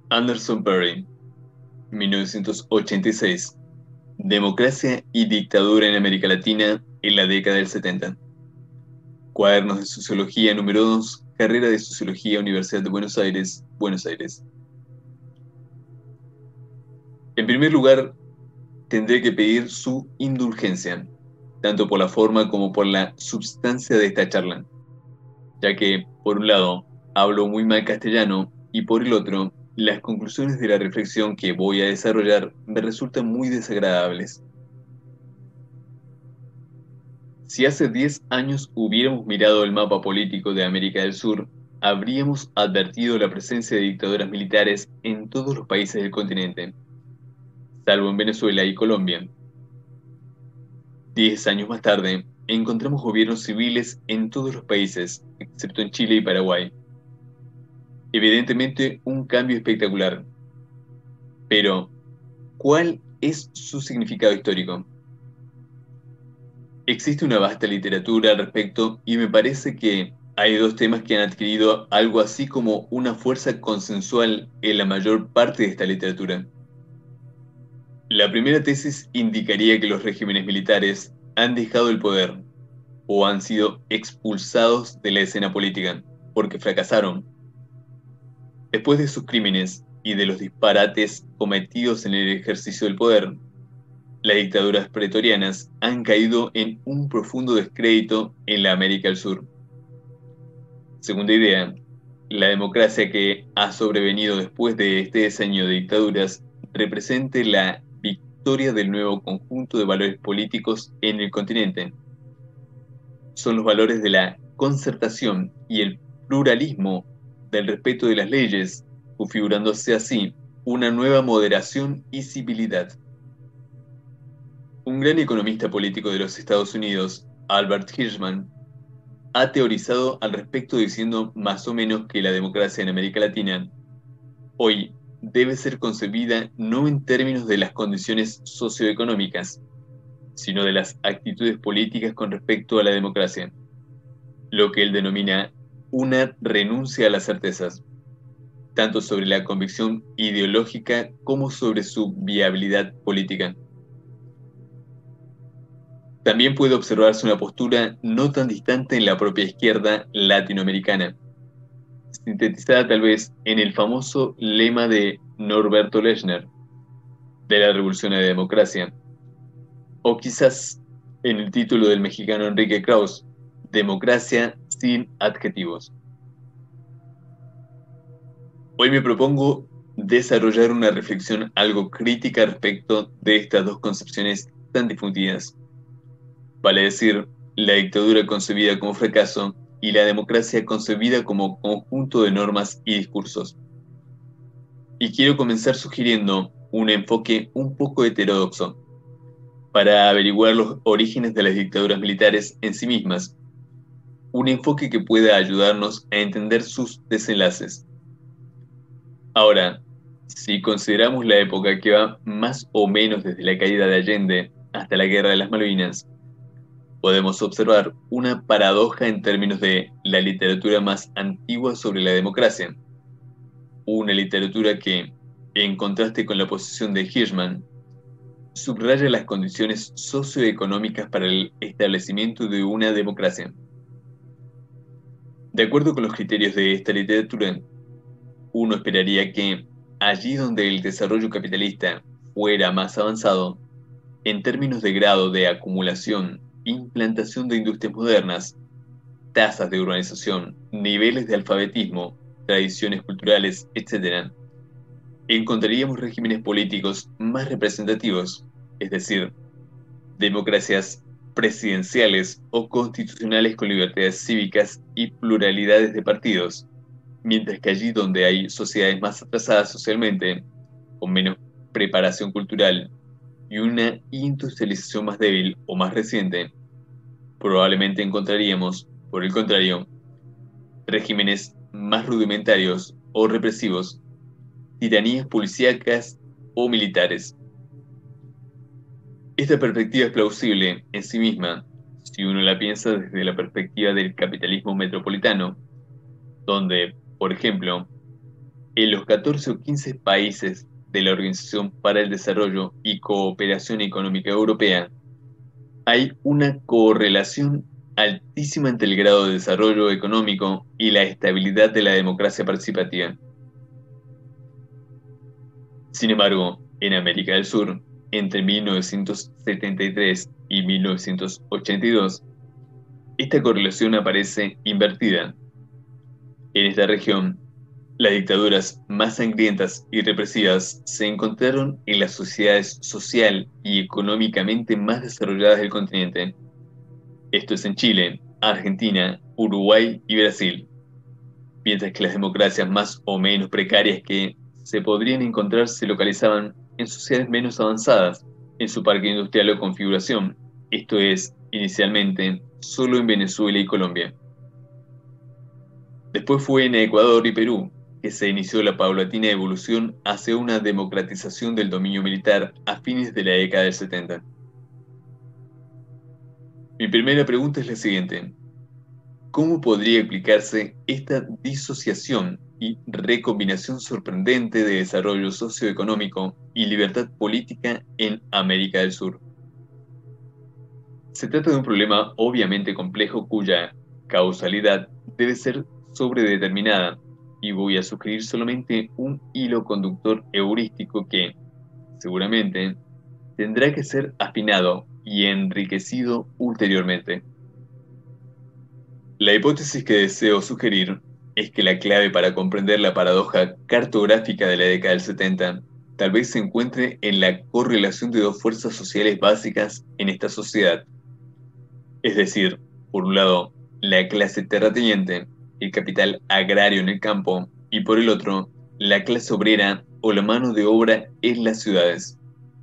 Anderson Perry, 1986. Democracia y dictadura en América Latina en la década del 70. Cuadernos de Sociología número 2, carrera de Sociología, Universidad de Buenos Aires, Buenos Aires. En primer lugar, tendré que pedir su indulgencia, tanto por la forma como por la substancia de esta charla, ya que, por un lado, hablo muy mal castellano y por el otro, las conclusiones de la reflexión que voy a desarrollar me resultan muy desagradables. Si hace 10 años hubiéramos mirado el mapa político de América del Sur, habríamos advertido la presencia de dictaduras militares en todos los países del continente, salvo en Venezuela y Colombia. 10 años más tarde, encontramos gobiernos civiles en todos los países, excepto en Chile y Paraguay. Evidentemente, un cambio espectacular. Pero, ¿cuál es su significado histórico? Existe una vasta literatura al respecto y me parece que hay dos temas que han adquirido algo así como una fuerza consensual en la mayor parte de esta literatura. La primera tesis indicaría que los regímenes militares han dejado el poder o han sido expulsados de la escena política porque fracasaron. Después de sus crímenes y de los disparates cometidos en el ejercicio del poder, las dictaduras pretorianas han caído en un profundo descrédito en la América del Sur. Segunda idea, la democracia que ha sobrevenido después de este diseño de dictaduras representa la victoria del nuevo conjunto de valores políticos en el continente. Son los valores de la concertación y el pluralismo, del respeto de las leyes, configurándose así una nueva moderación y civilidad. Un gran economista político de los Estados Unidos, Albert Hirschman, ha teorizado al respecto diciendo más o menos que la democracia en América Latina hoy debe ser concebida no en términos de las condiciones socioeconómicas, sino de las actitudes políticas con respecto a la democracia, lo que él denomina una renuncia a las certezas, tanto sobre la convicción ideológica como sobre su viabilidad política. También puede observarse una postura no tan distante en la propia izquierda latinoamericana, sintetizada tal vez en el famoso lema de Norberto Lechner, de la Revolución a la Democracia, o quizás en el título del mexicano Enrique Krauss, Democracia sin adjetivos. Hoy me propongo desarrollar una reflexión algo crítica respecto de estas dos concepciones tan difundidas, vale decir, la dictadura concebida como fracaso y la democracia concebida como conjunto de normas y discursos. Y quiero comenzar sugiriendo un enfoque un poco heterodoxo para averiguar los orígenes de las dictaduras militares en sí mismas, un enfoque que pueda ayudarnos a entender sus desenlaces. Ahora, si consideramos la época que va más o menos desde la caída de Allende hasta la Guerra de las Malvinas, podemos observar una paradoja en términos de la literatura más antigua sobre la democracia, una literatura que, en contraste con la posición de Hirschman, subraya las condiciones socioeconómicas para el establecimiento de una democracia. De acuerdo con los criterios de esta literatura, uno esperaría que, allí donde el desarrollo capitalista fuera más avanzado, en términos de grado de acumulación, implantación de industrias modernas, tasas de urbanización, niveles de alfabetismo, tradiciones culturales, etc., encontraríamos regímenes políticos más representativos, es decir, democracias presidenciales o constitucionales con libertades cívicas y pluralidades de partidos, mientras que allí donde hay sociedades más atrasadas socialmente, con menos preparación cultural y una industrialización más débil o más reciente, probablemente encontraríamos, por el contrario, regímenes más rudimentarios o represivos, tiranías policíacas o militares. Esta perspectiva es plausible en sí misma si uno la piensa desde la perspectiva del capitalismo metropolitano, donde, por ejemplo, En los 14 o 15 países de la Organización para el Desarrollo y Cooperación Económica Europea, hay una correlación altísima entre el grado de desarrollo económico y la estabilidad de la democracia participativa. Sin embargo, en América del Sur, entre 1973 y 1982, esta correlación aparece invertida. En esta región, las dictaduras más sangrientas y represivas se encontraron en las sociedades social y económicamente más desarrolladas del continente. Esto es en Chile, Argentina, Uruguay y Brasil, mientras que las democracias más o menos precarias que se podrían encontrar se localizaban en sociedades menos avanzadas en su parque industrial o configuración, esto es, inicialmente, solo en Venezuela y Colombia. Después fue en Ecuador y Perú que se inició la paulatina evolución hacia una democratización del dominio militar a fines de la década del 70. Mi primera pregunta es la siguiente: ¿cómo podría explicarse esta disociación y recombinación sorprendente de desarrollo socioeconómico y libertad política en América del Sur? Se trata de un problema obviamente complejo cuya causalidad debe ser sobredeterminada, y voy a sugerir solamente un hilo conductor heurístico que, seguramente, tendrá que ser afinado y enriquecido ulteriormente. La hipótesis que deseo sugerir es que la clave para comprender la paradoja cartográfica de la década del 70 tal vez se encuentre en la correlación de dos fuerzas sociales básicas en esta sociedad. Es decir, por un lado, la clase terrateniente, el capital agrario en el campo, y por el otro, la clase obrera o la mano de obra en las ciudades.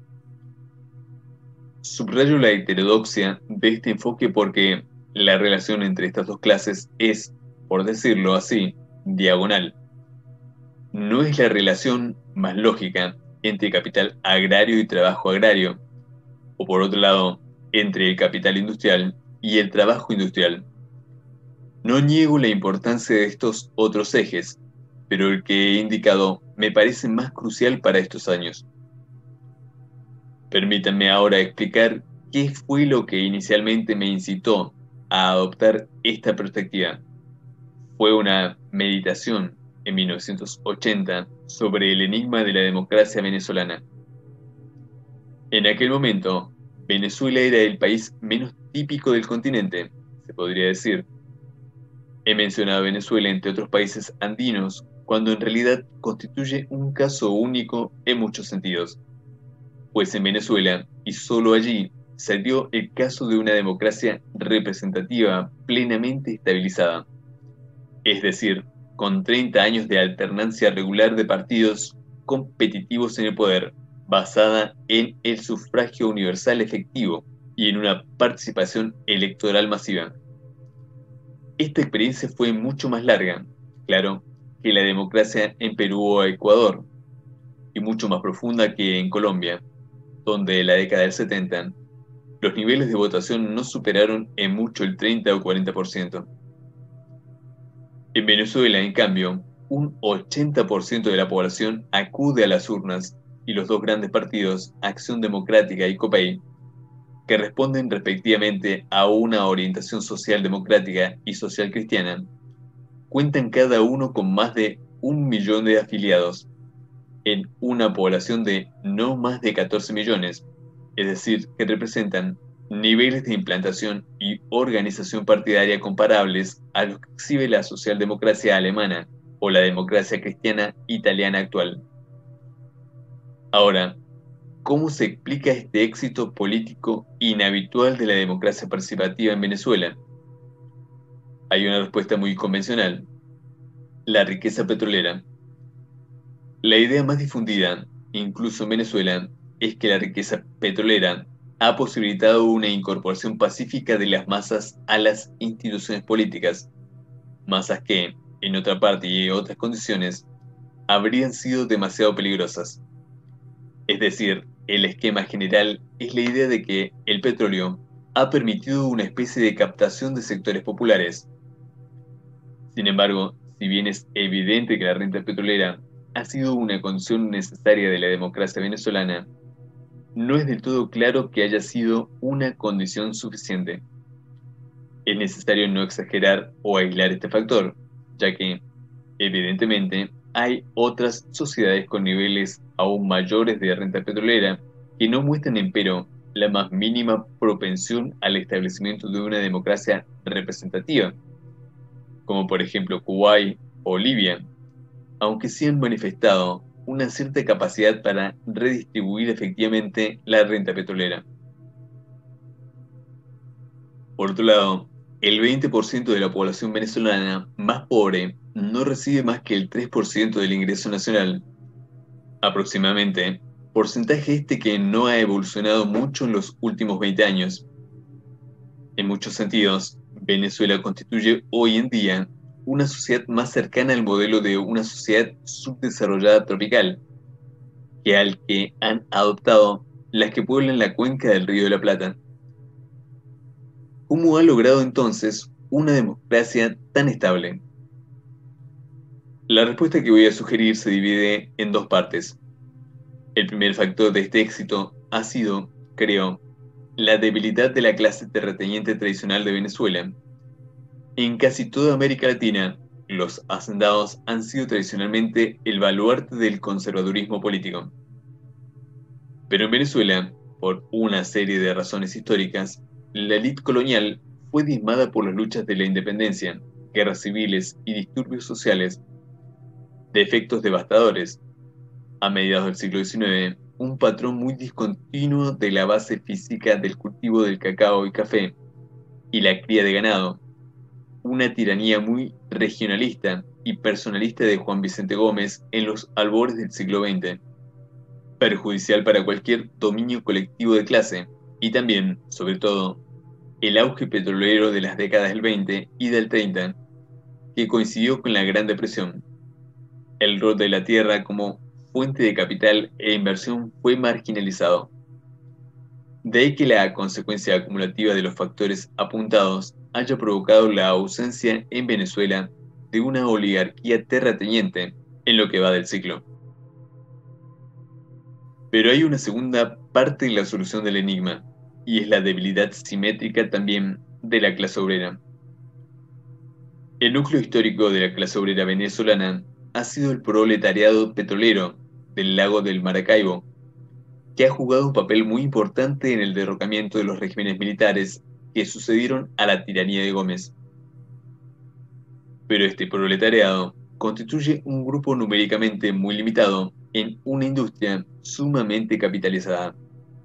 Subrayo la heterodoxia de este enfoque porque la relación entre estas dos clases es, por decirlo así, diagonal. No es la relación más lógica entre capital agrario y trabajo agrario, o por otro lado, entre el capital industrial y el trabajo industrial. No niego la importancia de estos otros ejes, pero el que he indicado me parece más crucial para estos años. Permítanme ahora explicar qué fue lo que inicialmente me incitó a adoptar esta perspectiva. Fue una meditación en 1980 sobre el enigma de la democracia venezolana. En aquel momento, Venezuela era el país menos típico del continente, se podría decir. He mencionado a Venezuela entre otros países andinos, cuando en realidad constituye un caso único en muchos sentidos. Pues en Venezuela, y solo allí, se dio el caso de una democracia representativa plenamente estabilizada. Es decir, con 30 años de alternancia regular de partidos competitivos en el poder, basada en el sufragio universal efectivo y en una participación electoral masiva. Esta experiencia fue mucho más larga, claro, que la democracia en Perú o Ecuador, y mucho más profunda que en Colombia, donde en la década del 70 los niveles de votación no superaron en mucho el 30 o 40%. En Venezuela, en cambio, un 80% de la población acude a las urnas y los dos grandes partidos, Acción Democrática y COPEI, que responden respectivamente a una orientación social democrática y social cristiana, cuentan cada uno con más de 1 millón de afiliados en una población de no más de 14 millones, es decir, que representan niveles de implantación y organización partidaria comparables a los que exhibe la socialdemocracia alemana o la democracia cristiana italiana actual. Ahora, ¿cómo se explica este éxito político inhabitual de la democracia participativa en Venezuela? Hay una respuesta muy convencional: la riqueza petrolera. La idea más difundida, incluso en Venezuela, es que la riqueza petrolera ha posibilitado una incorporación pacífica de las masas a las instituciones políticas, masas que, en otra parte y en otras condiciones, habrían sido demasiado peligrosas. Es decir, el esquema general es la idea de que el petróleo ha permitido una especie de captación de sectores populares. Sin embargo, si bien es evidente que la renta petrolera ha sido una condición necesaria de la democracia venezolana, no es del todo claro que haya sido una condición suficiente. Es necesario no exagerar o aislar este factor, ya que, evidentemente, hay otras sociedades con niveles aún mayores de renta petrolera que no muestran, empero, la más mínima propensión al establecimiento de una democracia representativa, como por ejemplo Kuwait o Libia, aunque sí han manifestado una cierta capacidad para redistribuir efectivamente la renta petrolera. Por otro lado, el 20% de la población venezolana más pobre no recibe más que el 3% del ingreso nacional, aproximadamente, porcentaje este que no ha evolucionado mucho en los últimos 20 años. En muchos sentidos, Venezuela constituye hoy en día una sociedad más cercana al modelo de una sociedad subdesarrollada tropical, que al que han adoptado las que pueblan la cuenca del Río de la Plata. ¿Cómo ha logrado entonces una democracia tan estable? La respuesta que voy a sugerir se divide en dos partes. El primer factor de este éxito ha sido, creo, la debilidad de la clase terrateniente tradicional de Venezuela. En casi toda América Latina, los hacendados han sido tradicionalmente el baluarte del conservadurismo político. Pero en Venezuela, por una serie de razones históricas, la élite colonial fue diezmada por las luchas de la independencia, guerras civiles y disturbios sociales de efectos devastadores. A mediados del siglo XIX, un patrón muy discontinuo de la base física del cultivo del cacao y café y la cría de ganado, una tiranía muy regionalista y personalista de Juan Vicente Gómez en los albores del siglo XX, perjudicial para cualquier dominio colectivo de clase, y también, sobre todo, el auge petrolero de las décadas del 20 y del 30, que coincidió con la Gran Depresión. El rol de la tierra como fuente de capital e inversión fue marginalizado. De ahí que la consecuencia acumulativa de los factores apuntados haya provocado la ausencia en Venezuela de una oligarquía terrateniente en lo que va del siglo. Pero hay una segunda parte en la solución del enigma, y es la debilidad simétrica también de la clase obrera. El núcleo histórico de la clase obrera venezolana ha sido el proletariado petrolero del lago del Maracaibo, que ha jugado un papel muy importante en el derrocamiento de los regímenes militares que sucedieron a la tiranía de Gómez. Pero este proletariado constituye un grupo numéricamente muy limitado en una industria sumamente capitalizada.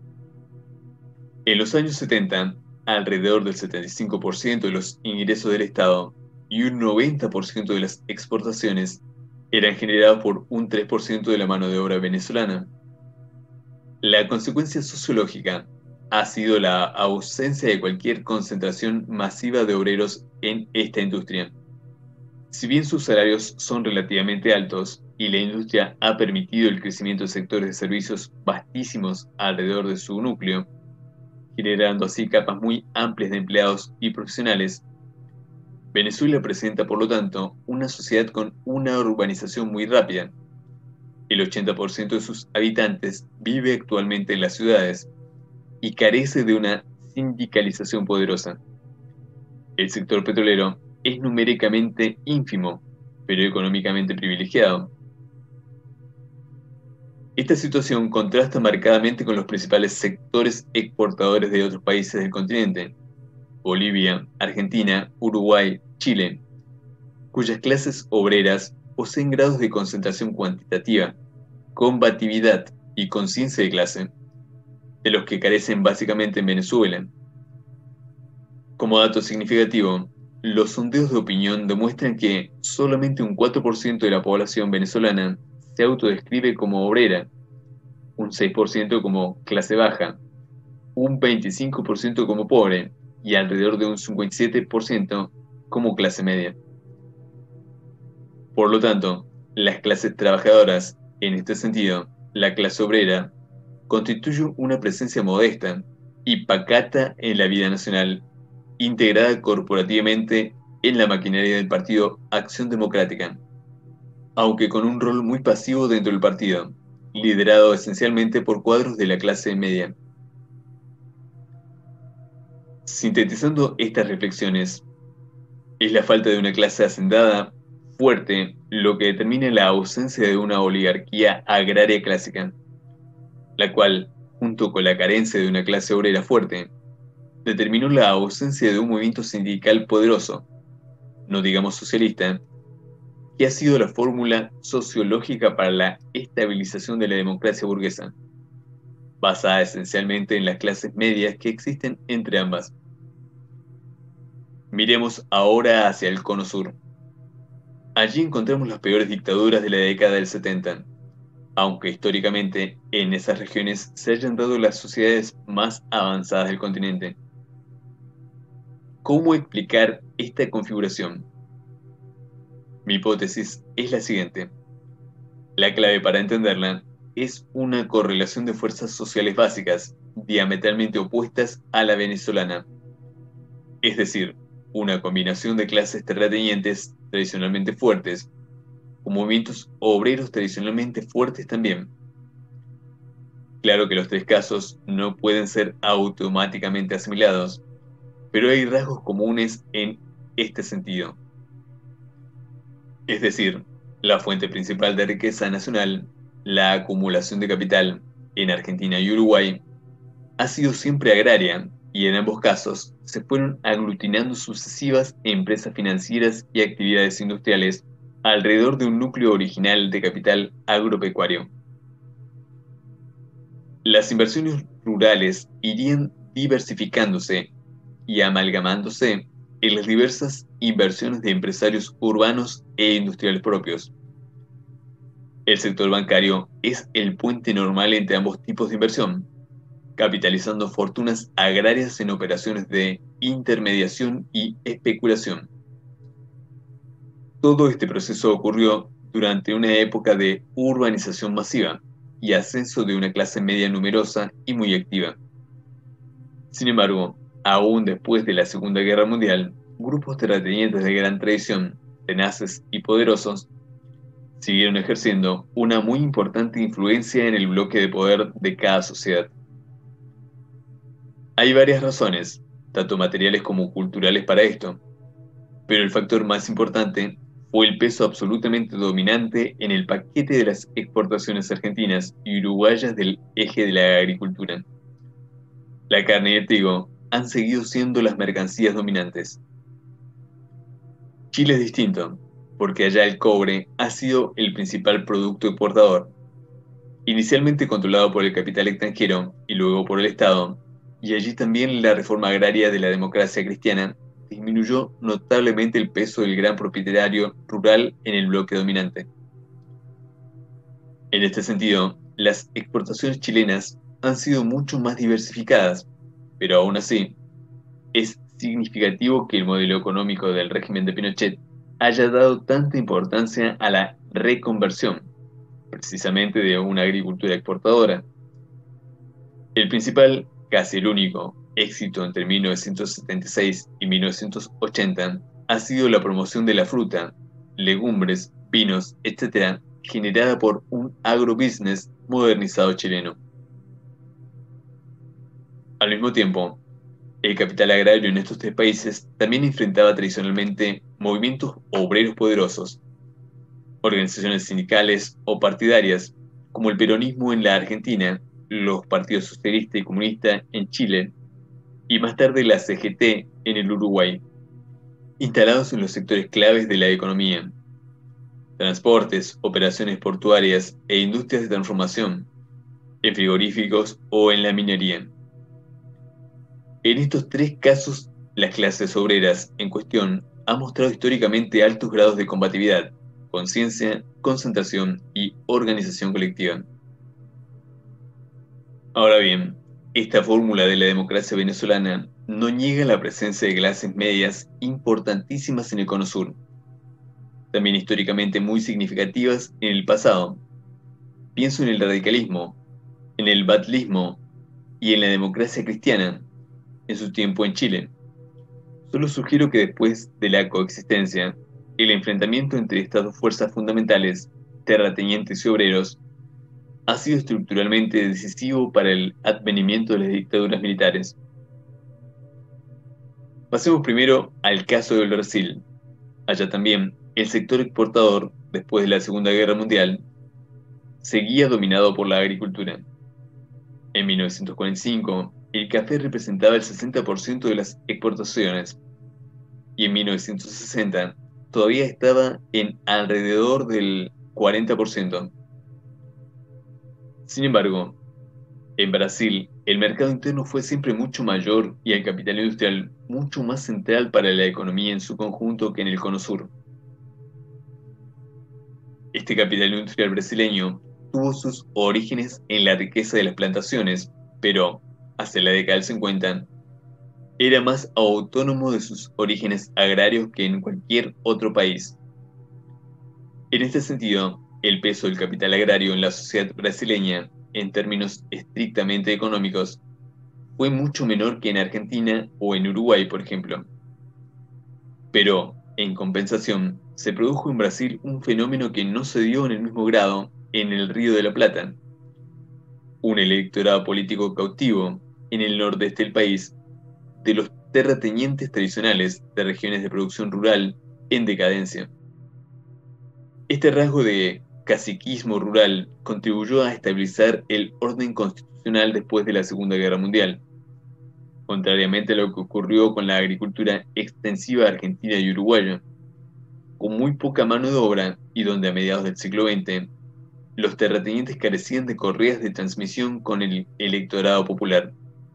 En los años 70, alrededor del 75% de los ingresos del Estado y un 90% de las exportaciones eran generados por un 3% de la mano de obra venezolana. La consecuencia sociológica ha sido la ausencia de cualquier concentración masiva de obreros en esta industria. Si bien sus salarios son relativamente altos y la industria ha permitido el crecimiento de sectores de servicios vastísimos alrededor de su núcleo, generando así capas muy amplias de empleados y profesionales, Venezuela presenta, por lo tanto, una sociedad con una urbanización muy rápida. El 80% de sus habitantes vive actualmente en las ciudades y carece de una sindicalización poderosa. El sector petrolero es numéricamente ínfimo, pero económicamente privilegiado. Esta situación contrasta marcadamente con los principales sectores exportadores de otros países del continente: Bolivia, Argentina, Uruguay, Chile, cuyas clases obreras poseen grados de concentración cuantitativa, combatividad y conciencia de clase, de los que carecen básicamente en Venezuela. Como dato significativo, los sondeos de opinión demuestran que solamente un 4% de la población venezolana se autodescribe como obrera, un 6% como clase baja, un 25% como pobre y alrededor de un 57% como clase media. Por lo tanto, las clases trabajadoras, en este sentido, la clase obrera, constituyen una presencia modesta y pacata en la vida nacional, integrada corporativamente en la maquinaria del Partido Acción Democrática. aunque con un rol muy pasivo dentro del partido, liderado esencialmente por cuadros de la clase media. Sintetizando estas reflexiones, es la falta de una clase hacendada fuerte lo que determina la ausencia de una oligarquía agraria clásica, la cual, junto con la carencia de una clase obrera fuerte, determinó la ausencia de un movimiento sindical poderoso, no digamos socialista, que ha sido la fórmula sociológica para la estabilización de la democracia burguesa, basada esencialmente en las clases medias que existen entre ambas. Miremos ahora hacia el Cono Sur. Allí encontramos las peores dictaduras de la década del 70, aunque históricamente en esas regiones se hayan dado las sociedades más avanzadas del continente. ¿Cómo explicar esta configuración? Mi hipótesis es la siguiente. La clave para entenderla es una correlación de fuerzas sociales básicas diametralmente opuestas a la venezolana, es decir, una combinación de clases terratenientes tradicionalmente fuertes con movimientos obreros tradicionalmente fuertes también. Claro que los tres casos no pueden ser automáticamente asimilados, pero hay rasgos comunes en este sentido. Es decir, la fuente principal de riqueza nacional, la acumulación de capital en Argentina y Uruguay, ha sido siempre agraria y en ambos casos se fueron aglutinando sucesivas empresas financieras y actividades industriales alrededor de un núcleo original de capital agropecuario. Las inversiones rurales irían diversificándose y amalgamándose en las diversas inversiones de empresarios urbanos e industriales propios. El sector bancario es el puente normal entre ambos tipos de inversión, capitalizando fortunas agrarias en operaciones de intermediación y especulación. Todo este proceso ocurrió durante una época de urbanización masiva y ascenso de una clase media numerosa y muy activa. Sin embargo, aún después de la Segunda Guerra Mundial, grupos terratenientes de gran tradición, tenaces y poderosos, siguieron ejerciendo una muy importante influencia en el bloque de poder de cada sociedad. Hay varias razones, tanto materiales como culturales para esto, pero el factor más importante fue el peso absolutamente dominante en el paquete de las exportaciones argentinas y uruguayas del eje de la agricultura. La carne y el trigo han seguido siendo las mercancías dominantes. Chile es distinto, porque allá el cobre ha sido el principal producto exportador, inicialmente controlado por el capital extranjero y luego por el Estado, y allí también la reforma agraria de la democracia cristiana disminuyó notablemente el peso del gran propietario rural en el bloque dominante. En este sentido, las exportaciones chilenas han sido mucho más diversificadas, pero aún así, es significativo que el modelo económico del régimen de Pinochet haya dado tanta importancia a la reconversión, precisamente de una agricultura exportadora. El principal, casi el único, éxito entre 1976 y 1980 ha sido la promoción de la fruta, legumbres, vinos, etc., generada por un agrobusiness modernizado chileno. Al mismo tiempo, el capital agrario en estos tres países también enfrentaba tradicionalmente movimientos obreros poderosos, organizaciones sindicales o partidarias, como el peronismo en la Argentina, los partidos socialista y comunista en Chile, y más tarde la CGT en el Uruguay, instalados en los sectores claves de la economía: transportes, operaciones portuarias e industrias de transformación, en frigoríficos o en la minería. En estos tres casos, las clases obreras en cuestión han mostrado históricamente altos grados de combatividad, conciencia, concentración y organización colectiva. Ahora bien, esta fórmula de la democracia venezolana no niega la presencia de clases medias importantísimas en el Cono Sur, también históricamente muy significativas en el pasado. Pienso en el radicalismo, en el batlismo y en la democracia cristiana, en su tiempo en Chile. Solo sugiero que después de la coexistencia, el enfrentamiento entre estas dos fuerzas fundamentales, terratenientes y obreros, ha sido estructuralmente decisivo para el advenimiento de las dictaduras militares. Pasemos primero al caso del Brasil. Allá también, el sector exportador, después de la Segunda Guerra Mundial, seguía dominado por la agricultura. En 1945, el café representaba el 60% de las exportaciones, y en 1960 todavía estaba en alrededor del 40%. Sin embargo, en Brasil, el mercado interno fue siempre mucho mayor y el capital industrial mucho más central para la economía en su conjunto que en el Cono Sur. Este capital industrial brasileño tuvo sus orígenes en la riqueza de las plantaciones, pero, hacia la década del 50, era más autónomo de sus orígenes agrarios que en cualquier otro país. En este sentido, el peso del capital agrario en la sociedad brasileña, en términos estrictamente económicos, fue mucho menor que en Argentina o en Uruguay, por ejemplo. Pero, en compensación, se produjo en Brasil un fenómeno que no se dio en el mismo grado en el Río de la Plata: un electorado político cautivo en el nordeste del país de los terratenientes tradicionales de regiones de producción rural en decadencia. Este rasgo de caciquismo rural contribuyó a estabilizar el orden constitucional después de la Segunda Guerra Mundial, contrariamente a lo que ocurrió con la agricultura extensiva argentina y uruguaya, con muy poca mano de obra y donde a mediados del siglo XX los terratenientes carecían de correas de transmisión con el electorado popular.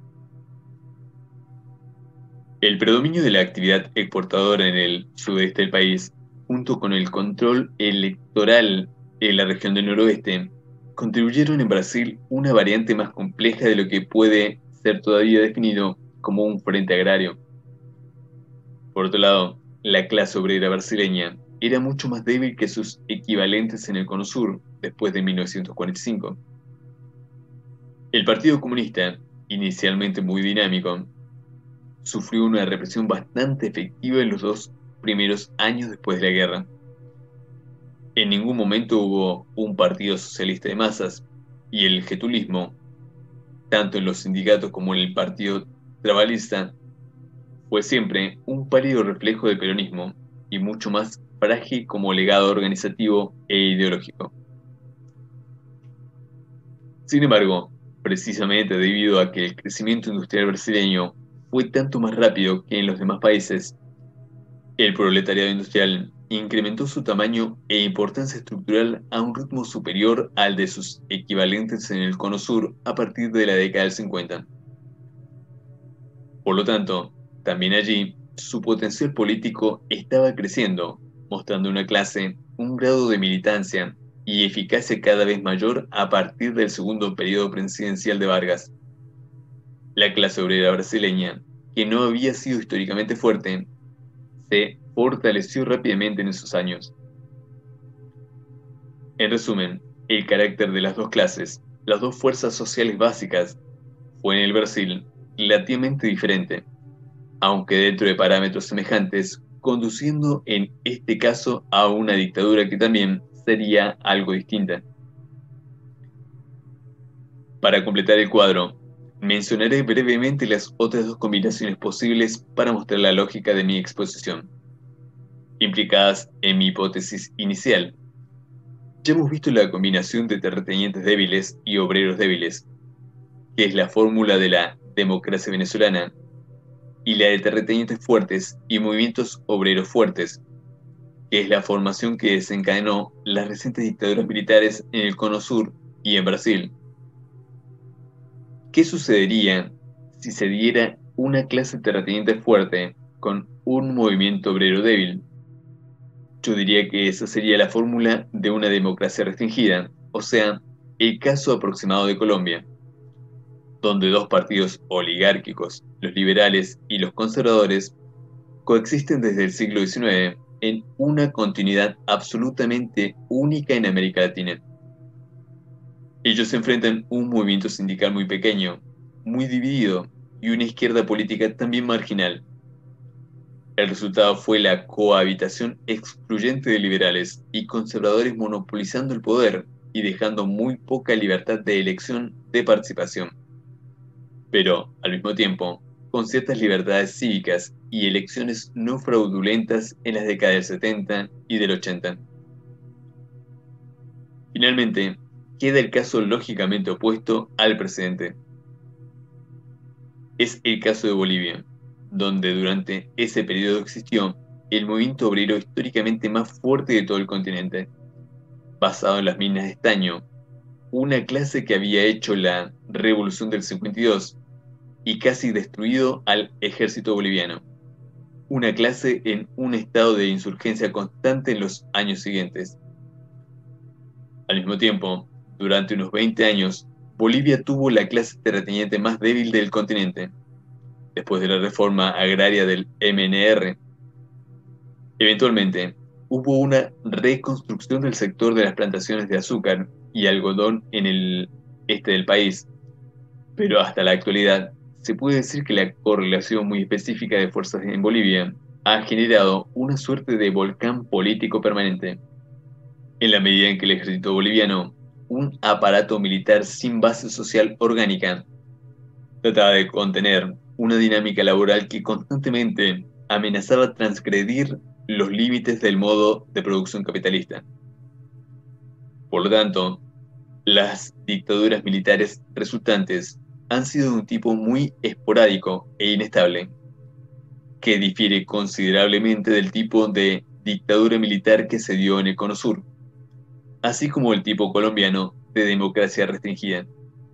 El predominio de la actividad exportadora en el sudeste del país, junto con el control electoral en la región del noroeste, contribuyeron en Brasil una variante más compleja de lo que puede ser todavía definido como un frente agrario. Por otro lado, la clase obrera brasileña era mucho más débil que sus equivalentes en el Cono Sur después de 1945. El Partido Comunista, inicialmente muy dinámico, sufrió una represión bastante efectiva en los 2 primeros años después de la guerra. En ningún momento hubo un partido socialista de masas, y el getulismo, tanto en los sindicatos como en el Partido Trabalhista, fue siempre un pálido reflejo del peronismo y mucho más frágil como legado organizativo e ideológico. Sin embargo, precisamente debido a que el crecimiento industrial brasileño fue tanto más rápido que en los demás países, el proletariado industrial incrementó su tamaño e importancia estructural a un ritmo superior al de sus equivalentes en el Cono Sur a partir de la década del 50. Por lo tanto, también allí su potencial político estaba creciendo, mostrando una clase, un grado de militancia y eficacia cada vez mayor a partir del segundo periodo presidencial de Vargas. La clase obrera brasileña, que no había sido históricamente fuerte, se fortaleció rápidamente en esos años. En resumen, el carácter de las dos clases, las dos fuerzas sociales básicas, fue en el Brasil relativamente diferente, aunque dentro de parámetros semejantes, conduciendo en este caso a una dictadura que también sería algo distinta. Para completar el cuadro, mencionaré brevemente las otras dos combinaciones posibles para mostrar la lógica de mi exposición, implicadas en mi hipótesis inicial. Ya hemos visto la combinación de terratenientes débiles y obreros débiles, que es la fórmula de la democracia venezolana, y la de terratenientes fuertes y movimientos obreros fuertes, que es la formación que desencadenó las recientes dictaduras militares en el Cono Sur y en Brasil. ¿Qué sucedería si se diera una clase terrateniente fuerte con un movimiento obrero débil? Yo diría que esa sería la fórmula de una democracia restringida, o sea, el caso aproximado de Colombia, donde dos partidos oligárquicos, los liberales y los conservadores, coexisten desde el siglo XIX en una continuidad absolutamente única en América Latina. Ellos enfrentan un movimiento sindical muy pequeño, muy dividido, y una izquierda política también marginal. El resultado fue la cohabitación excluyente de liberales y conservadores monopolizando el poder y dejando muy poca libertad de elección de participación, pero, al mismo tiempo, con ciertas libertades cívicas y elecciones no fraudulentas en las décadas del 70 y del 80. Finalmente, queda el caso lógicamente opuesto al precedente. Es el caso de Bolivia, donde durante ese periodo existió el movimiento obrero históricamente más fuerte de todo el continente, basado en las minas de estaño, una clase que había hecho la Revolución del 52 y casi destruido al ejército boliviano, una clase en un estado de insurgencia constante en los años siguientes. Al mismo tiempo, durante unos 20 años, Bolivia tuvo la clase terrateniente más débil del continente, después de la reforma agraria del MNR. Eventualmente, hubo una reconstrucción del sector de las plantaciones de azúcar y algodón en el este del país, pero hasta la actualidad se puede decir que la correlación muy específica de fuerzas en Bolivia ha generado una suerte de volcán político permanente, en la medida en que el ejército boliviano, un aparato militar sin base social orgánica, trataba de contener una dinámica laboral que constantemente amenazaba transgredir los límites del modo de producción capitalista. Por lo tanto, las dictaduras militares resultantes han sido de un tipo muy esporádico e inestable, que difiere considerablemente del tipo de dictadura militar que se dio en el Cono Sur, así como el tipo colombiano de democracia restringida.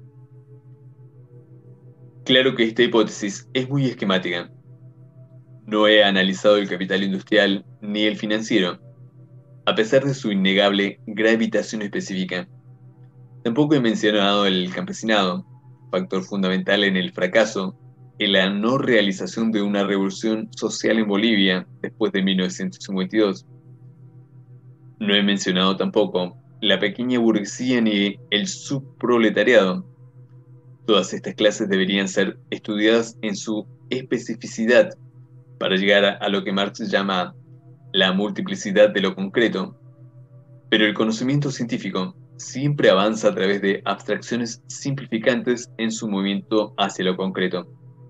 Claro que esta hipótesis es muy esquemática. No he analizado el capital industrial ni el financiero, a pesar de su innegable gravitación específica. Tampoco he mencionado el campesinado, factor fundamental en el fracaso, en la no realización de una revolución social en Bolivia después de 1952. No he mencionado tampoco la pequeña burguesía ni el subproletariado. Todas estas clases deberían ser estudiadas en su especificidad para llegar a lo que Marx llama la multiplicidad de lo concreto. Pero el conocimiento científico siempre avanza a través de abstracciones simplificantes en su movimiento hacia lo concreto.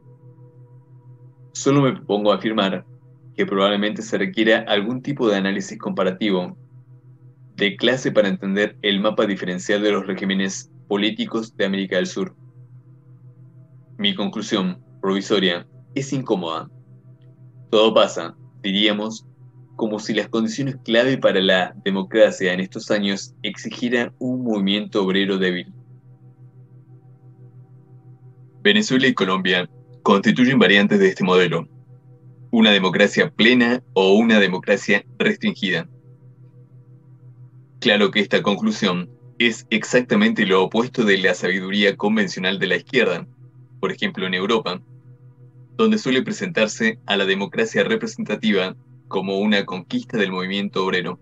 Solo me propongo afirmar que probablemente se requiera algún tipo de análisis comparativo de clase para entender el mapa diferencial de los regímenes políticos de América del Sur. Mi conclusión, provisoria, es incómoda. Todo pasa, diríamos, como si las condiciones clave para la democracia en estos años exigieran un movimiento obrero débil. Venezuela y Colombia constituyen variantes de este modelo, una democracia plena o una democracia restringida. Claro que esta conclusión es exactamente lo opuesto de la sabiduría convencional de la izquierda, por ejemplo en Europa, donde suele presentarse a la democracia representativa como una conquista del movimiento obrero.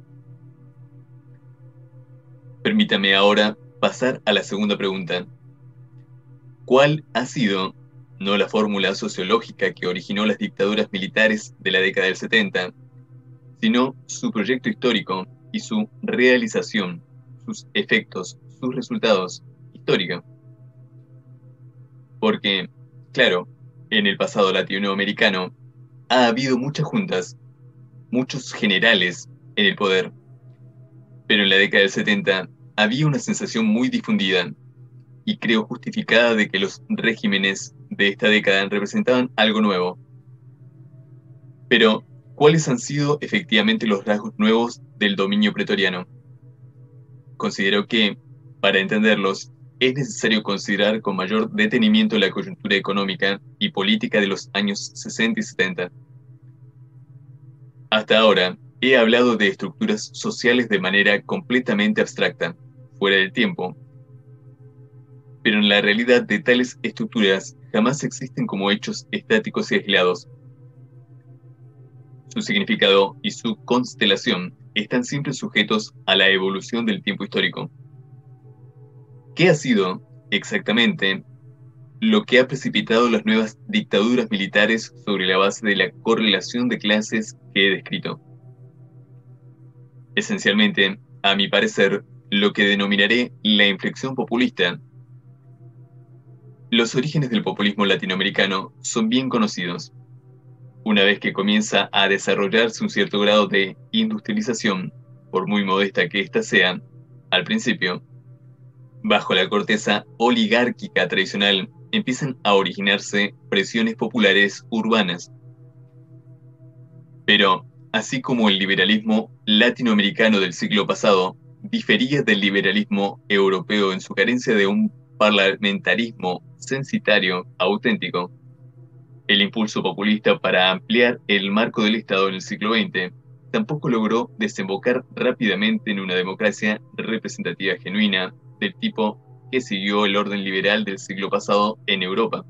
Permítame ahora pasar a la segunda pregunta. ¿Cuál ha sido, no la fórmula sociológica que originó las dictaduras militares de la década del 70, sino su proyecto histórico y su realización, sus efectos, sus resultados históricos? Porque, claro, en el pasado latinoamericano ha habido muchas juntas, muchos generales en el poder, pero en la década del 70 había una sensación muy difundida y creo justificada de que los regímenes de esta década representaban algo nuevo. Pero, ¿cuáles han sido efectivamente los rasgos nuevos del dominio pretoriano? Considero que, para entenderlos, es necesario considerar con mayor detenimiento la coyuntura económica y política de los años 60 y 70. Hasta ahora, he hablado de estructuras sociales de manera completamente abstracta, fuera del tiempo, pero en la realidad de tales estructuras jamás existen como hechos estáticos y aislados. Su significado y su constelación están siempre sujetos a la evolución del tiempo histórico. ¿Qué ha sido, exactamente, lo que ha precipitado las nuevas dictaduras militares sobre la base de la correlación de clases que he descrito. Esencialmente, a mi parecer, lo que denominaré la inflexión populista. Los orígenes del populismo latinoamericano son bien conocidos. Una vez que comienza a desarrollarse un cierto grado de industrialización, por muy modesta que ésta sea, al principio, bajo la corteza oligárquica tradicional empiezan a originarse presiones populares urbanas. Pero, así como el liberalismo latinoamericano del siglo pasado difería del liberalismo europeo en su carencia de un parlamentarismo censitario auténtico, el impulso populista para ampliar el marco del Estado en el siglo XX tampoco logró desembocar rápidamente en una democracia representativa genuina del tipo que siguió el orden liberal del siglo pasado en Europa.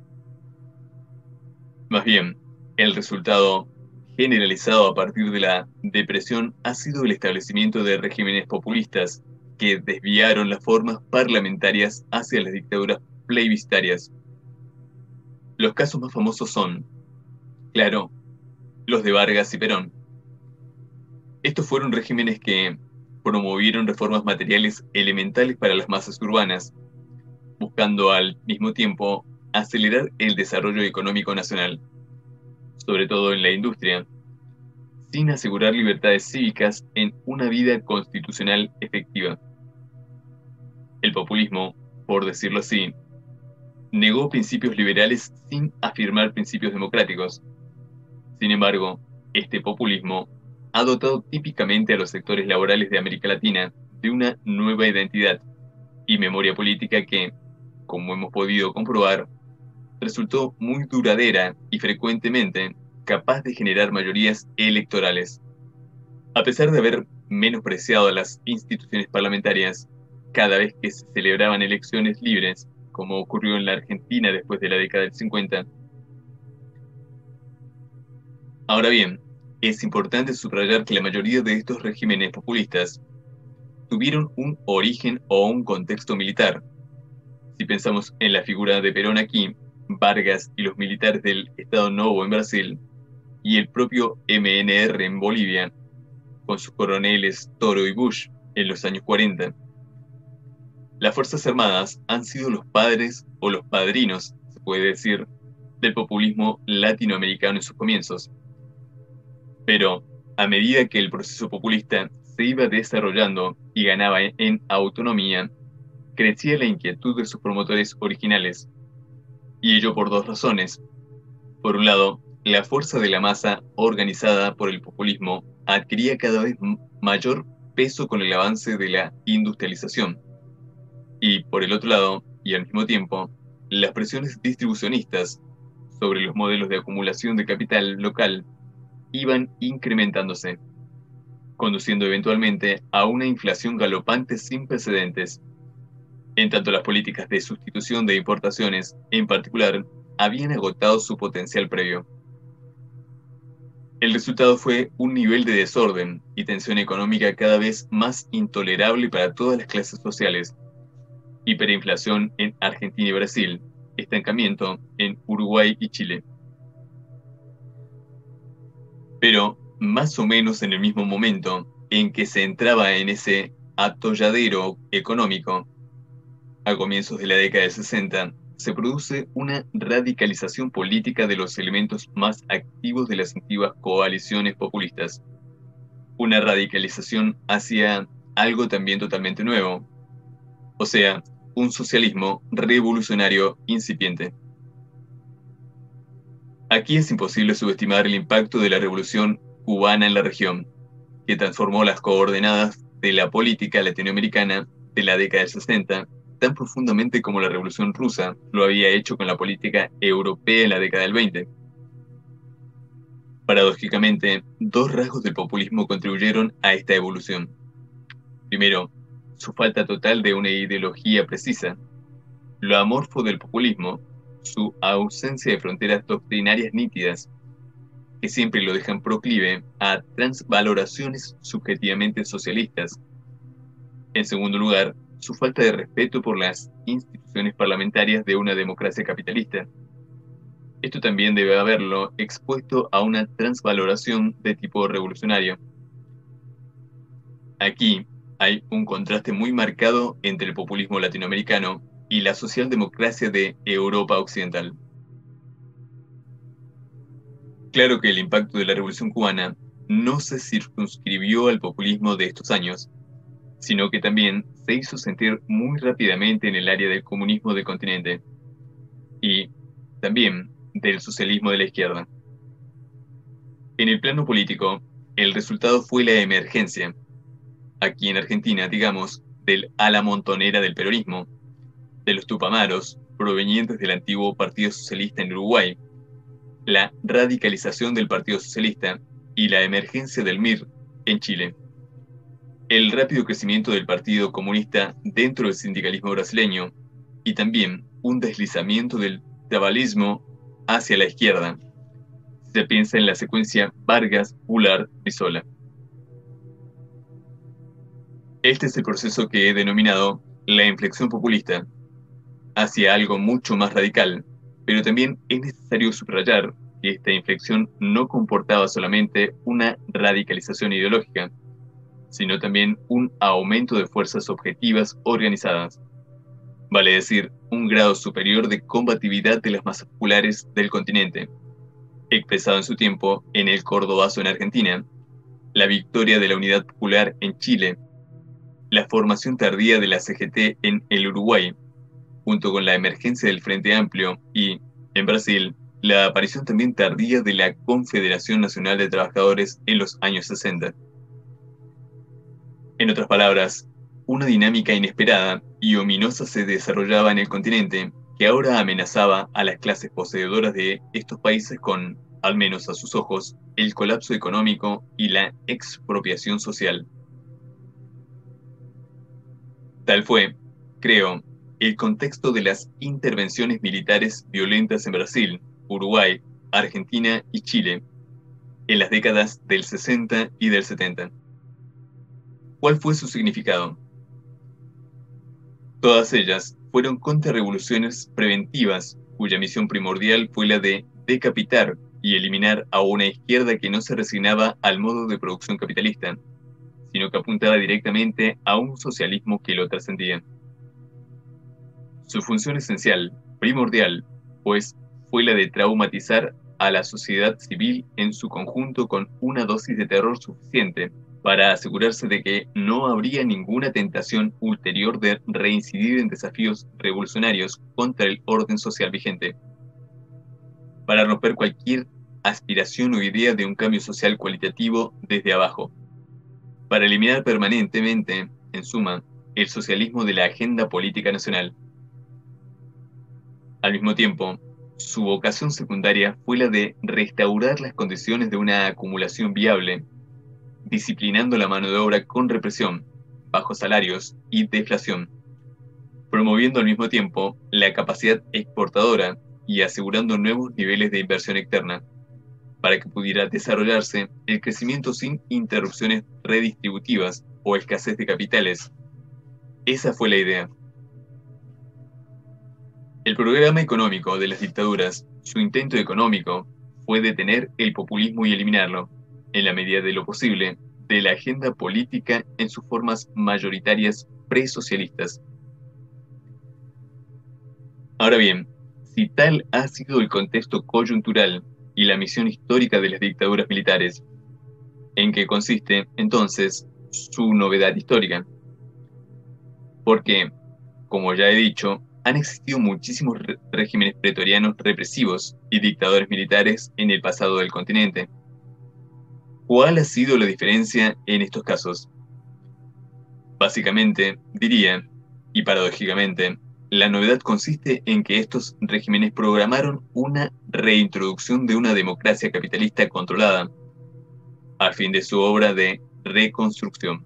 Más bien, el resultado generalizado a partir de la depresión ha sido el establecimiento de regímenes populistas que desviaron las formas parlamentarias hacia las dictaduras plebiscitarias. Los casos más famosos son, claro, los de Vargas y Perón. Estos fueron regímenes que promovieron reformas materiales elementales para las masas urbanas, buscando al mismo tiempo acelerar el desarrollo económico nacional, sobre todo en la industria, sin asegurar libertades cívicas en una vida constitucional efectiva. El populismo, por decirlo así, negó principios liberales sin afirmar principios democráticos. Sin embargo, este populismo ha dotado típicamente a los sectores laborales de América Latina de una nueva identidad y memoria política que, como hemos podido comprobar, resultó muy duradera y frecuentemente capaz de generar mayorías electorales. A pesar de haber menospreciado las instituciones parlamentarias, cada vez que se celebraban elecciones libres, como ocurrió en la Argentina después de la década del 50. Ahora bien, es importante subrayar que la mayoría de estos regímenes populistas tuvieron un origen o un contexto militar. Si pensamos en la figura de Perón aquí, Vargas y los militares del Estado Novo en Brasil, y el propio MNR en Bolivia, con sus coroneles Toro y Bush en los años 40. Las Fuerzas Armadas han sido los padres o los padrinos, se puede decir, del populismo latinoamericano en sus comienzos. Pero, a medida que el proceso populista se iba desarrollando y ganaba en autonomía, crecía la inquietud de sus promotores originales, y ello por dos razones. Por un lado, la fuerza de la masa organizada por el populismo adquiría cada vez mayor peso con el avance de la industrialización. Y por el otro lado, y al mismo tiempo, las presiones distribucionistas sobre los modelos de acumulación de capital local iban incrementándose, conduciendo eventualmente a una inflación galopante sin precedentes. En tanto, las políticas de sustitución de importaciones, en particular, habían agotado su potencial previo. El resultado fue un nivel de desorden y tensión económica cada vez más intolerable para todas las clases sociales. Hiperinflación en Argentina y Brasil, estancamiento en Uruguay y Chile. Pero, más o menos en el mismo momento en que se entraba en ese atolladero económico, a comienzos de la década de 60, se produce una radicalización política de los elementos más activos de las antiguas coaliciones populistas. Una radicalización hacia algo también totalmente nuevo, o sea, un socialismo revolucionario incipiente. Aquí es imposible subestimar el impacto de la revolución cubana en la región, que transformó las coordenadas de la política latinoamericana de la década del 60 tan profundamente como la revolución rusa lo había hecho con la política europea en la década del 20. Paradójicamente, dos rasgos del populismo contribuyeron a esta evolución. Primero, su falta total de una ideología precisa. Lo amorfo del populismo, su ausencia de fronteras doctrinarias nítidas, que siempre lo dejan proclive a transvaloraciones subjetivamente socialistas. En segundo lugar, su falta de respeto por las instituciones parlamentarias de una democracia capitalista. Esto también debe haberlo expuesto a una transvaloración de tipo revolucionario. Aquí hay un contraste muy marcado entre el populismo latinoamericano y la socialdemocracia de Europa Occidental. Claro que el impacto de la Revolución cubana no se circunscribió al populismo de estos años, sino que también se hizo sentir muy rápidamente en el área del comunismo del continente y también del socialismo de la izquierda. En el plano político, el resultado fue la emergencia, aquí en Argentina, digamos, del ala montonera del peronismo, de los tupamaros provenientes del antiguo Partido Socialista en Uruguay, la radicalización del Partido Socialista y la emergencia del MIR en Chile. El rápido crecimiento del Partido Comunista dentro del sindicalismo brasileño y también un deslizamiento del trabalismo hacia la izquierda. Se piensa en la secuencia Vargas-Bullard-Brizola. Este es el proceso que he denominado la inflexión populista hacia algo mucho más radical, pero también es necesario subrayar que esta inflexión no comportaba solamente una radicalización ideológica, sino también un aumento de fuerzas objetivas organizadas, vale decir, un grado superior de combatividad de las masas populares del continente, expresado en su tiempo en el Cordobazo en Argentina, la victoria de la Unidad Popular en Chile, la formación tardía de la CGT en el Uruguay, junto con la emergencia del Frente Amplio y, en Brasil, la aparición también tardía de la Confederación Nacional de Trabajadores en los años 60. En otras palabras, una dinámica inesperada y ominosa se desarrollaba en el continente que ahora amenazaba a las clases poseedoras de estos países con, al menos a sus ojos, el colapso económico y la expropiación social. Tal fue, creo, el contexto de las intervenciones militares violentas en Brasil, Uruguay, Argentina y Chile en las décadas del 60 y del 70. ¿Cuál fue su significado? Todas ellas fueron contrarrevoluciones preventivas, cuya misión primordial fue la de decapitar y eliminar a una izquierda que no se resignaba al modo de producción capitalista, sino que apuntaba directamente a un socialismo que lo trascendía. Su función esencial, primordial, pues, fue la de traumatizar a la sociedad civil en su conjunto con una dosis de terror suficiente para asegurarse de que no habría ninguna tentación ulterior de reincidir en desafíos revolucionarios contra el orden social vigente, para romper cualquier aspiración o idea de un cambio social cualitativo desde abajo, para eliminar permanentemente, en suma, el socialismo de la agenda política nacional. Al mismo tiempo, su vocación secundaria fue la de restaurar las condiciones de una acumulación viable, disciplinando la mano de obra con represión, bajos salarios y deflación, promoviendo al mismo tiempo la capacidad exportadora y asegurando nuevos niveles de inversión externa, para que pudiera desarrollarse el crecimiento sin interrupciones redistributivas o escasez de capitales. Esa fue la idea. El programa económico de las dictaduras, su intento económico, fue detener el populismo y eliminarlo, en la medida de lo posible, de la agenda política en sus formas mayoritarias presocialistas. Ahora bien, si tal ha sido el contexto coyuntural y la misión histórica de las dictaduras militares, ¿en qué consiste, entonces, su novedad histórica? Porque, como ya he dicho, han existido muchísimos regímenes pretorianos represivos y dictadores militares en el pasado del continente. ¿Cuál ha sido la diferencia en estos casos? Básicamente, diría, y paradójicamente, la novedad consiste en que estos regímenes programaron una reintroducción de una democracia capitalista controlada, a fin de su obra de reconstrucción.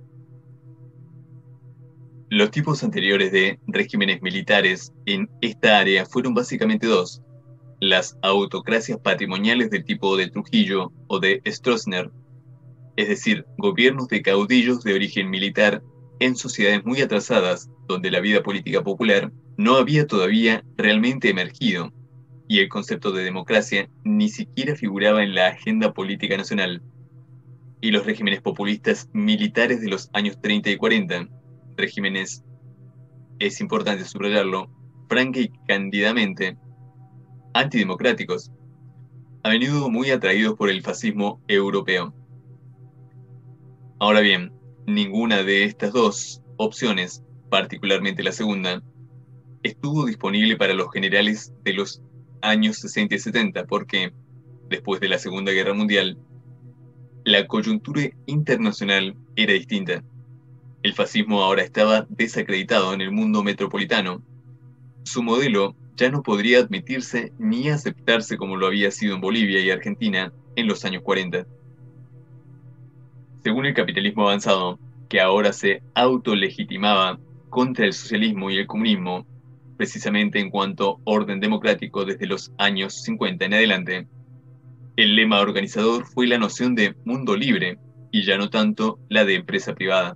Los tipos anteriores de regímenes militares en esta área fueron básicamente dos: las autocracias patrimoniales del tipo de Trujillo o de Stroessner, es decir, gobiernos de caudillos de origen militar en sociedades muy atrasadas, donde la vida política popular no había todavía realmente emergido, y el concepto de democracia ni siquiera figuraba en la agenda política nacional, y los regímenes populistas militares de los años 30 y 40, regímenes, es importante subrayarlo, franca y cándidamente antidemocráticos, a menudo muy atraídos por el fascismo europeo. Ahora bien, ninguna de estas dos opciones, particularmente la segunda, estuvo disponible para los generales de los años 60 y 70 porque, después de la Segunda Guerra Mundial, la coyuntura internacional era distinta. El fascismo ahora estaba desacreditado en el mundo metropolitano. Su modelo ya no podría admitirse ni aceptarse como lo había sido en Bolivia y Argentina en los años 40. Según el capitalismo avanzado, que ahora se autolegitimaba contra el socialismo y el comunismo, precisamente en cuanto orden democrático desde los años 50 en adelante, el lema organizador fue la noción de mundo libre y ya no tanto la de empresa privada.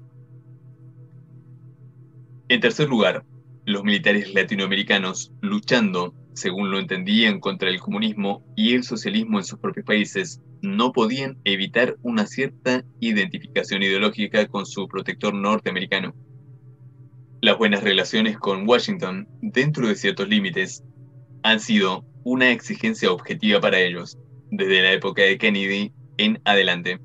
En tercer lugar, los militares latinoamericanos luchando, según lo entendían, contra el comunismo y el socialismo en sus propios países, no podían evitar una cierta identificación ideológica con su protector norteamericano. Las buenas relaciones con Washington, dentro de ciertos límites, han sido una exigencia objetiva para ellos, desde la época de Kennedy en adelante.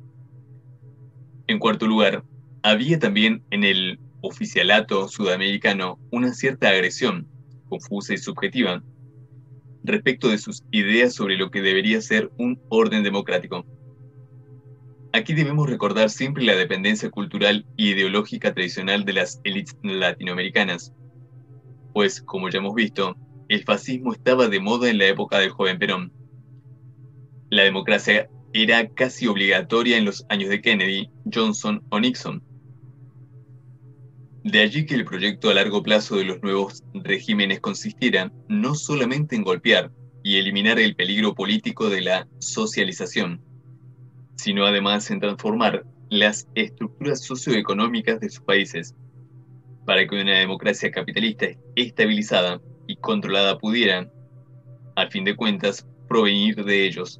En cuarto lugar, había también en el oficialato sudamericano una cierta agresión, confusa y subjetiva, respecto de sus ideas sobre lo que debería ser un orden democrático. Aquí debemos recordar siempre la dependencia cultural y ideológica tradicional de las élites latinoamericanas, pues, como ya hemos visto, el fascismo estaba de moda en la época del joven Perón. La democracia era casi obligatoria en los años de Kennedy, Johnson o Nixon. De allí que el proyecto a largo plazo de los nuevos regímenes consistiera no solamente en golpear y eliminar el peligro político de la socialización, sino además en transformar las estructuras socioeconómicas de sus países, para que una democracia capitalista estabilizada y controlada pudiera, al fin de cuentas, provenir de ellos.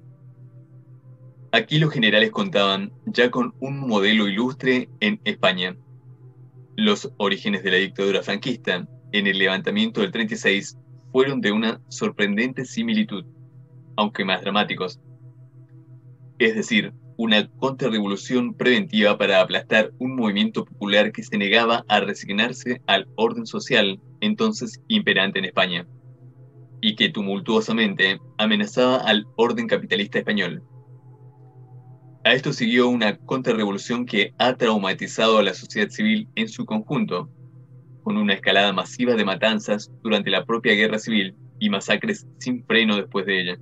Aquí los generales contaban ya con un modelo ilustre en España. Los orígenes de la dictadura franquista en el levantamiento del 36 fueron de una sorprendente similitud, aunque más dramáticos. Es decir, una contrarrevolución preventiva para aplastar un movimiento popular que se negaba a resignarse al orden social entonces imperante en España, y que tumultuosamente amenazaba al orden capitalista español. A esto siguió una contrarrevolución que ha traumatizado a la sociedad civil en su conjunto, con una escalada masiva de matanzas durante la propia guerra civil y masacres sin freno después de ella.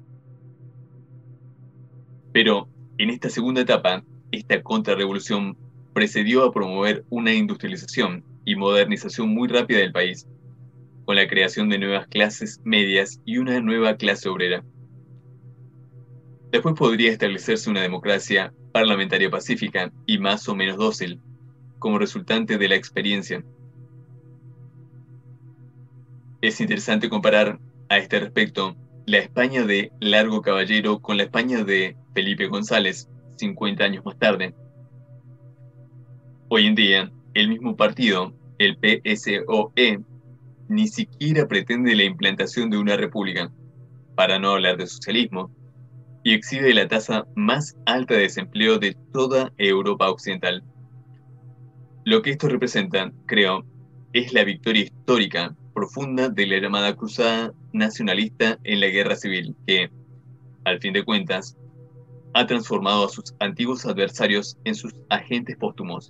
Pero, en esta segunda etapa, esta contrarrevolución precedió a promover una industrialización y modernización muy rápida del país, con la creación de nuevas clases medias y una nueva clase obrera. Después podría establecerse una democracia parlamentaria pacífica y más o menos dócil, como resultante de la experiencia. Es interesante comparar, a este respecto, la España de Largo Caballero con la España de Felipe González, 50 años más tarde. Hoy en día, el mismo partido, el PSOE, ni siquiera pretende la implantación de una república, para no hablar de socialismo, y exhibe la tasa más alta de desempleo de toda Europa Occidental. Lo que esto representa, creo, es la victoria histórica profunda de la llamada cruzada nacionalista en la guerra civil, que, al fin de cuentas, ha transformado a sus antiguos adversarios en sus agentes póstumos.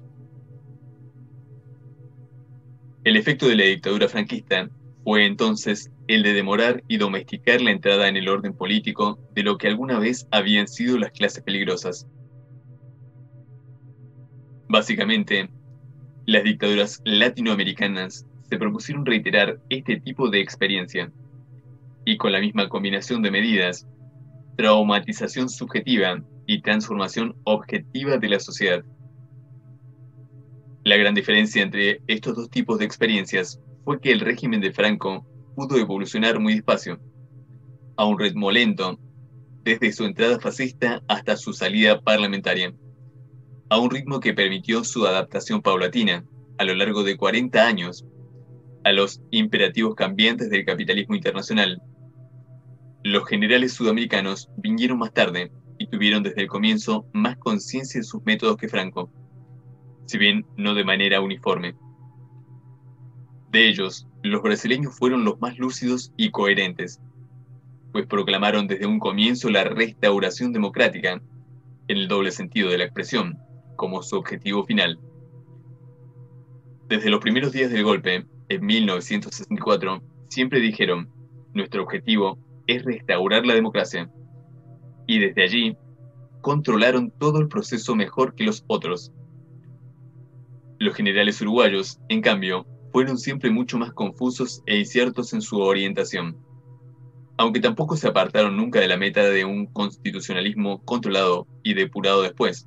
El efecto de la dictadura franquista fue entonces el de demorar y domesticar la entrada en el orden político de lo que alguna vez habían sido las clases peligrosas. Básicamente, las dictaduras latinoamericanas se propusieron reiterar este tipo de experiencia, y con la misma combinación de medidas, traumatización subjetiva y transformación objetiva de la sociedad. La gran diferencia entre estos dos tipos de experiencias fue que el régimen de Franco pudo evolucionar muy despacio, a un ritmo lento, desde su entrada fascista hasta su salida parlamentaria, a un ritmo que permitió su adaptación paulatina, a lo largo de 40 años, a los imperativos cambiantes del capitalismo internacional. Los generales sudamericanos vinieron más tarde y tuvieron desde el comienzo más conciencia de sus métodos que Franco, si bien no de manera uniforme. De ellos, los brasileños fueron los más lúcidos y coherentes, pues proclamaron desde un comienzo la restauración democrática, en el doble sentido de la expresión, como su objetivo final. Desde los primeros días del golpe, en 1964, siempre dijeron, nuestro objetivo es restaurar la democracia, y desde allí controlaron todo el proceso mejor que los otros. Los generales uruguayos, en cambio, fueron siempre mucho más confusos e inciertos en su orientación, aunque tampoco se apartaron nunca de la meta de un constitucionalismo controlado y depurado después.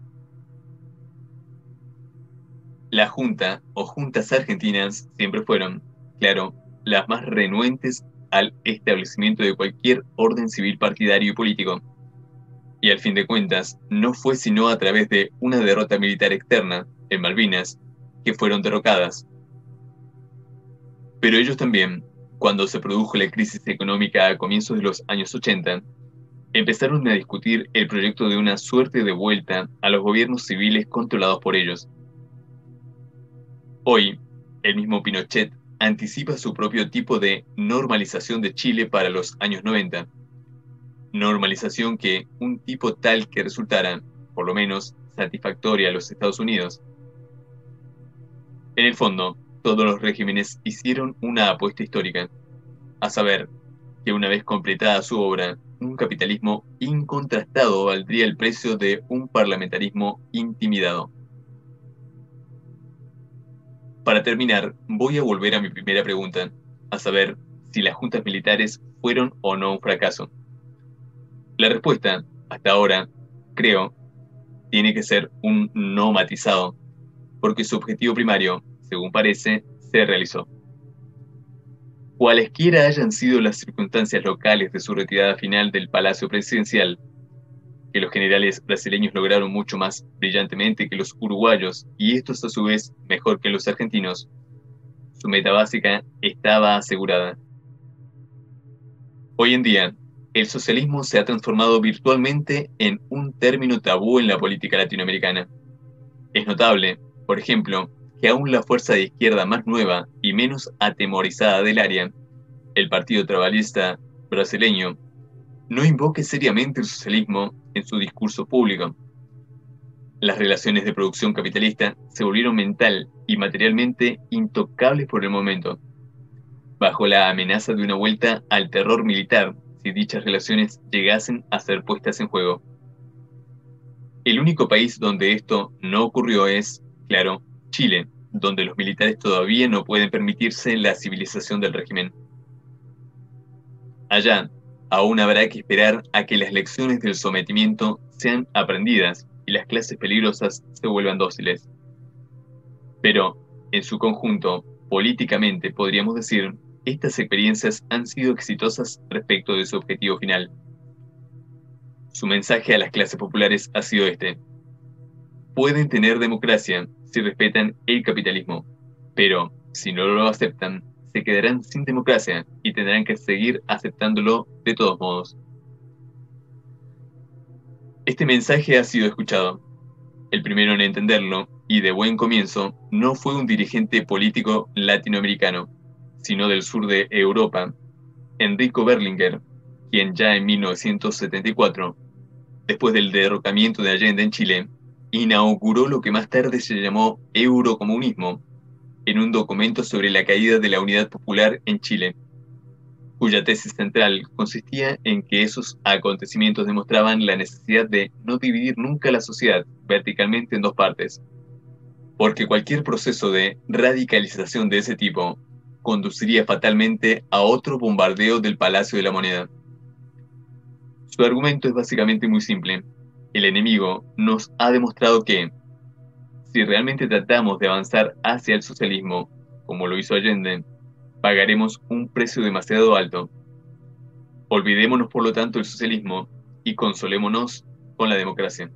La Junta o juntas argentinas siempre fueron, claro, las más renuentes al establecimiento de cualquier orden civil partidario y político. Y al fin de cuentas, no fue sino a través de una derrota militar externa, en Malvinas, que fueron derrocadas. Pero ellos también, cuando se produjo la crisis económica a comienzos de los años 80, empezaron a discutir el proyecto de una suerte de vuelta a los gobiernos civiles controlados por ellos. Hoy, el mismo Pinochet anticipa su propio tipo de normalización de Chile para los años 90. Normalización que un tipo tal que resultara, por lo menos, satisfactoria a los Estados Unidos. En el fondo, todos los regímenes hicieron una apuesta histórica, a saber, que una vez completada su obra, un capitalismo incontrastado valdría el precio de un parlamentarismo intimidado. Para terminar, voy a volver a mi primera pregunta, a saber si las juntas militares fueron o no un fracaso. La respuesta, hasta ahora, creo, tiene que ser un no matizado, porque su objetivo primario, según parece, se realizó. Cualesquiera hayan sido las circunstancias locales de su retirada final del Palacio Presidencial, que los generales brasileños lograron mucho más brillantemente que los uruguayos, y estos a su vez mejor que los argentinos, su meta básica estaba asegurada. Hoy en día, el socialismo se ha transformado virtualmente en un término tabú en la política latinoamericana. Es notable, por ejemplo, que aún la fuerza de izquierda más nueva y menos atemorizada del área, el Partido Trabalhista brasileño, no invoque seriamente el socialismo en su discurso público. Las relaciones de producción capitalista se volvieron mental y materialmente intocables por el momento, bajo la amenaza de una vuelta al terror militar si dichas relaciones llegasen a ser puestas en juego. El único país donde esto no ocurrió es, claro, Chile, donde los militares todavía no pueden permitirse la civilización del régimen. Allá, aún habrá que esperar a que las lecciones del sometimiento sean aprendidas y las clases peligrosas se vuelvan dóciles. Pero, en su conjunto, políticamente podríamos decir, estas experiencias han sido exitosas respecto de su objetivo final. Su mensaje a las clases populares ha sido este: pueden tener democracia si respetan el capitalismo, pero si no lo aceptan, se quedarán sin democracia y tendrán que seguir aceptándolo de todos modos. Este mensaje ha sido escuchado. El primero en entenderlo, y de buen comienzo, no fue un dirigente político latinoamericano, sino del sur de Europa, Enrico Berlinguer, quien ya en 1974, después del derrocamiento de Allende en Chile, inauguró lo que más tarde se llamó eurocomunismo, en un documento sobre la caída de la unidad popular en Chile, cuya tesis central consistía en que esos acontecimientos demostraban la necesidad de no dividir nunca la sociedad verticalmente en dos partes, porque cualquier proceso de radicalización de ese tipo conduciría fatalmente a otro bombardeo del Palacio de la Moneda. Su argumento es básicamente muy simple. El enemigo nos ha demostrado que, Si realmente tratamos de avanzar hacia el socialismo, como lo hizo Allende, pagaremos un precio demasiado alto. Olvidémonos, por lo tanto, del socialismo y consolémonos con la democracia.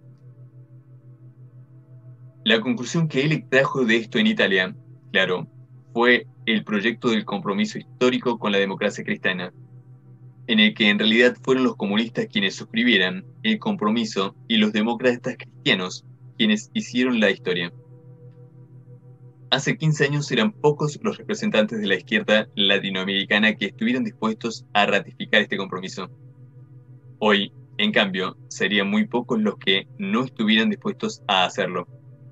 La conclusión que él extrajo de esto en Italia, claro, fue el proyecto del compromiso histórico con la democracia cristiana, en el que en realidad fueron los comunistas quienes suscribieran el compromiso y los demócratas cristianos quienes hicieron la historia. Hace 15 años eran pocos los representantes de la izquierda latinoamericana que estuvieran dispuestos a ratificar este compromiso. Hoy, en cambio, serían muy pocos los que no estuvieran dispuestos a hacerlo.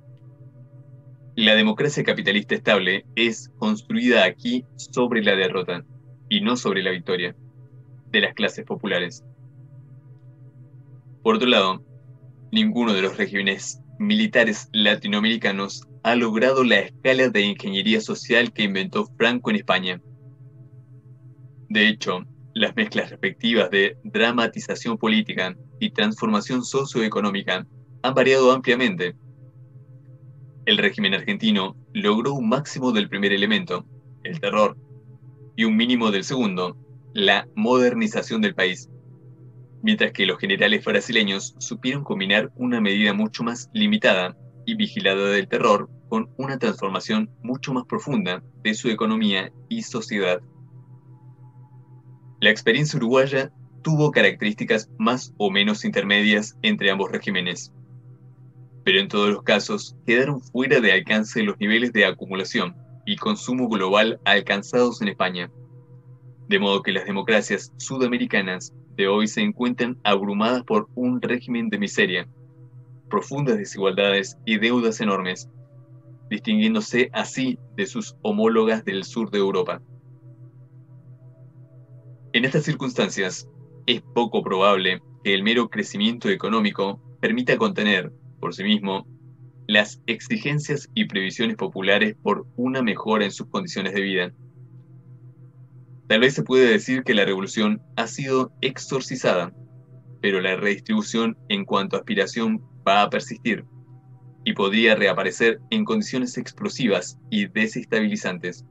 La democracia capitalista estable es construida aquí sobre la derrota, y no sobre la victoria, de las clases populares. Por otro lado, ninguno de los regímenes militares latinoamericanos ha logrado la escala de ingeniería social que inventó Franco en España. De hecho, las mezclas respectivas de dramatización política y transformación socioeconómica han variado ampliamente. El régimen argentino logró un máximo del primer elemento, el terror, y un mínimo del segundo, la modernización del país, mientras que los generales brasileños supieron combinar una medida mucho más limitada y vigilada del terror con una transformación mucho más profunda de su economía y sociedad. La experiencia uruguaya tuvo características más o menos intermedias entre ambos regímenes, pero en todos los casos quedaron fuera de alcance los niveles de acumulación y consumo global alcanzados en España, de modo que las democracias sudamericanas de hoy se encuentran abrumadas por un régimen de miseria, profundas desigualdades y deudas enormes, distinguiéndose así de sus homólogas del sur de Europa. En estas circunstancias, es poco probable que el mero crecimiento económico permita contener, por sí mismo, las exigencias y previsiones populares por una mejora en sus condiciones de vida. Tal vez se puede decir que la revolución ha sido exorcizada, pero la redistribución en cuanto a aspiración va a persistir y podría reaparecer en condiciones explosivas y desestabilizantes.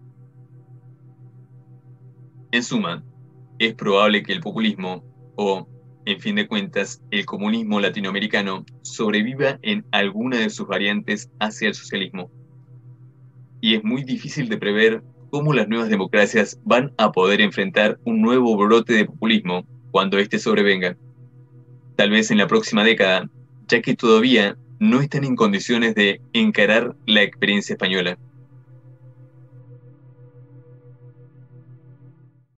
En suma, es probable que el populismo, o, en fin de cuentas, el comunismo latinoamericano, sobreviva en alguna de sus variantes hacia el socialismo. Y es muy difícil de prever cómo las nuevas democracias van a poder enfrentar un nuevo brote de populismo cuando éste sobrevenga. Tal vez en la próxima década, ya que todavía no están en condiciones de encarar la experiencia española.